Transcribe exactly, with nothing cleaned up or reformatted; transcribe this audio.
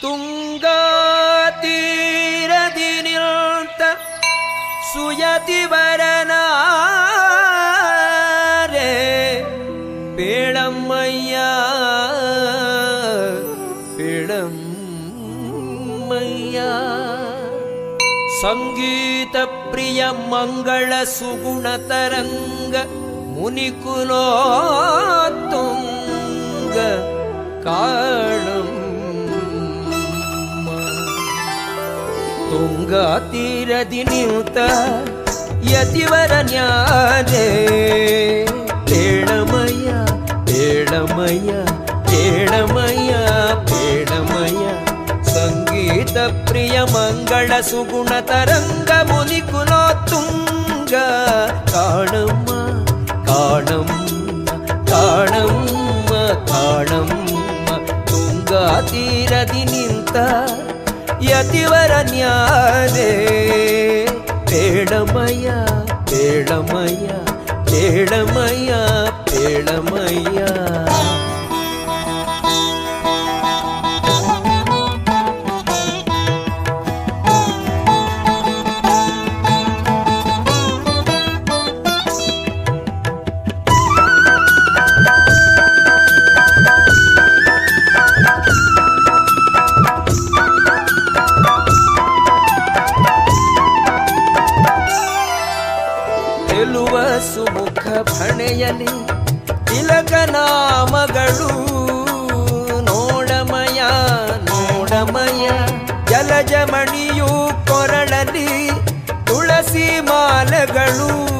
ತುಂಗಾ ತೀರದಿ ನಿಲ್ತ ಸುಯತಿವರನಾರೆ ಪೇಳಮ್ಮಯ್ಯ ಪೇಳಮ್ಮಯ್ಯ ಸಂಗೀತ ಪ್ರಿಯ ಮಂಗಳ ಸುಗುಣ ತರಂಗ ಮುನಿಕುಲೋತ್ತುಂಗ ಕಾಳಮ್ಮ ತುಂಗಾ ತೀರದಿ ನಿಂತ ಯತಿವರ ನ್ಯಾರೆ ಪೇಳಮಯ್ಯ ಪೇಳಮಯ್ಯ ಪೇಳಮಯ್ಯ ಪೇಳಮಯ್ಯ ಸಂಗೀತ ಪ್ರಿಯ ಮಂಗಳ ಸುಗುಣ ತರಂಗ ಮುನಿಕುಲೋತ್ತುಂಗ ಕಾಣಮ್ಮ ಕಾಣಮ್ಮ ಕಾಣಮ್ಮ ಕಾಣಮ್ಮ ತುಂಗಾ ತೀರದಿ ನಿಂತ ಯತಿವರ ನ್ಯಾರೆ ಪೇಳಮಯ್ಯ ಪೇಳಮಯ್ಯ ಪೇಳಮಯ್ಯ ಪೇಳಮಯ್ಯ ಸುಮುಖ ಭಣೆಯಲಿ ತಿಲಕ ನಾಮಗಳು ನೋಡಮಯ ನೋಡಮಯ ಜಲಜಮಣಿಯು ಕೊರಳಲಿ ತುಳಸಿ ಮಾಲೆಗಳು